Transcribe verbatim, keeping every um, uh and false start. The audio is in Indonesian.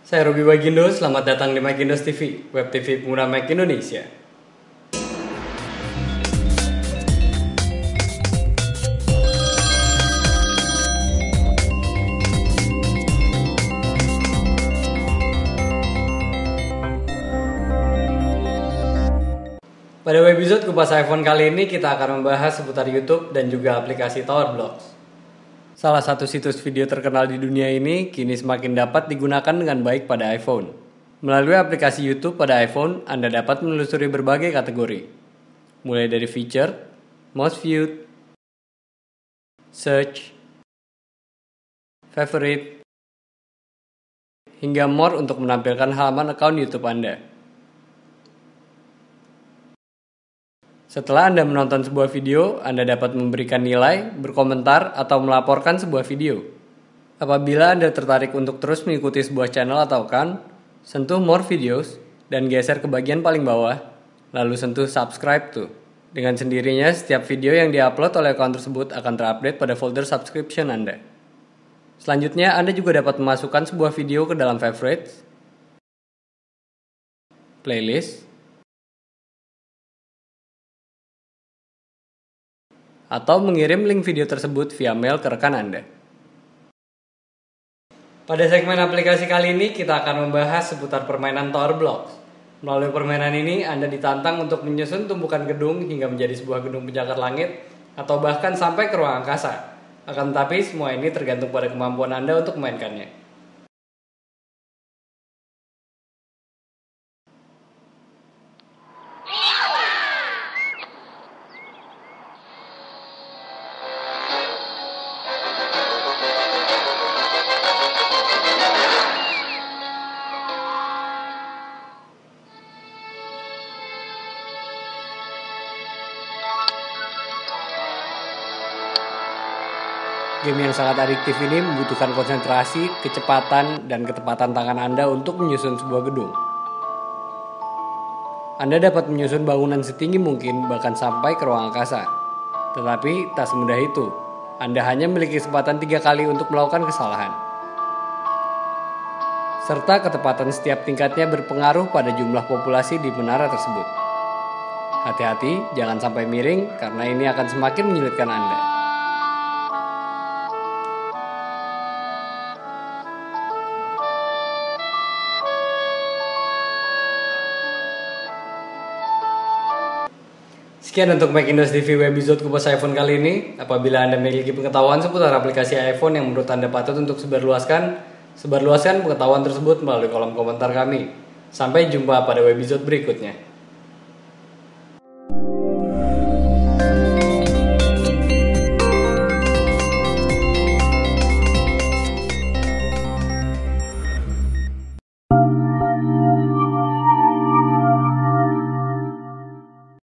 Saya Robi Bagindo, selamat datang di Magindos T V, web T V pengguna Mac Indonesia. Pada webisode kupas iPhone kali ini kita akan membahas seputar YouTube dan juga aplikasi Towerblogs. Salah satu situs video terkenal di dunia ini kini semakin dapat digunakan dengan baik pada iPhone. Melalui aplikasi YouTube pada iPhone, Anda dapat menelusuri berbagai kategori, mulai dari feature, most viewed, search, favorite, hingga more untuk menampilkan halaman akun YouTube Anda. Setelah Anda menonton sebuah video, Anda dapat memberikan nilai, berkomentar, atau melaporkan sebuah video. Apabila Anda tertarik untuk terus mengikuti sebuah channel atau account, sentuh More Videos dan geser ke bagian paling bawah, lalu sentuh Subscribe to. Dengan sendirinya, setiap video yang diupload oleh account tersebut akan terupdate pada folder subscription Anda. Selanjutnya, Anda juga dapat memasukkan sebuah video ke dalam favorites, playlist, atau mengirim link video tersebut via mail ke rekan Anda. Pada segmen aplikasi kali ini kita akan membahas seputar permainan Towerblogs. Melalui permainan ini Anda ditantang untuk menyusun tumpukan gedung hingga menjadi sebuah gedung pencakar langit atau bahkan sampai ke ruang angkasa. Akan tetapi semua ini tergantung pada kemampuan Anda untuk memainkannya. Game yang sangat adiktif ini membutuhkan konsentrasi, kecepatan, dan ketepatan tangan Anda untuk menyusun sebuah gedung. Anda dapat menyusun bangunan setinggi mungkin bahkan sampai ke ruang angkasa. Tetapi tak semudah itu. Anda hanya memiliki kesempatan tiga kali untuk melakukan kesalahan. Serta ketepatan setiap tingkatnya berpengaruh pada jumlah populasi di menara tersebut. Hati-hati, jangan sampai miring karena ini akan semakin menyulitkan Anda. Sekian untuk Macintosh T V webisode kupas iPhone kali ini. Apabila Anda memiliki pengetahuan seputar aplikasi iPhone yang menurut Anda patut untuk sebarluaskan, sebarluaskan pengetahuan tersebut melalui kolom komentar kami. Sampai jumpa pada webisode berikutnya.